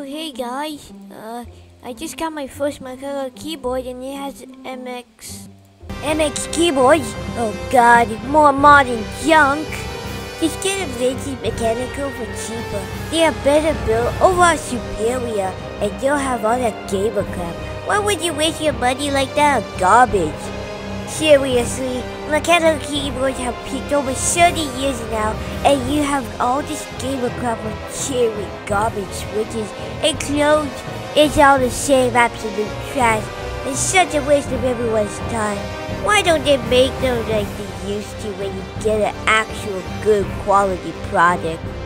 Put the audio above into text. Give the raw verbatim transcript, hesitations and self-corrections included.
hey guys, uh, I just got my first mechanical keyboard and it has M X. M X keyboard? Oh god, more modern junk. Just get a vintage mechanical for cheaper. They are better built, overall superior, and you'll have all that gamer crap. Why would you waste your money like that on garbage? Seriously, mechanical keyboards have peaked over thirty years now, and you have all this gamer crap with cherry garbage switches and clothes. It's all the same absolute trash. It's such a waste of everyone's time. Why don't they make them like they used to when you get an actual good quality product?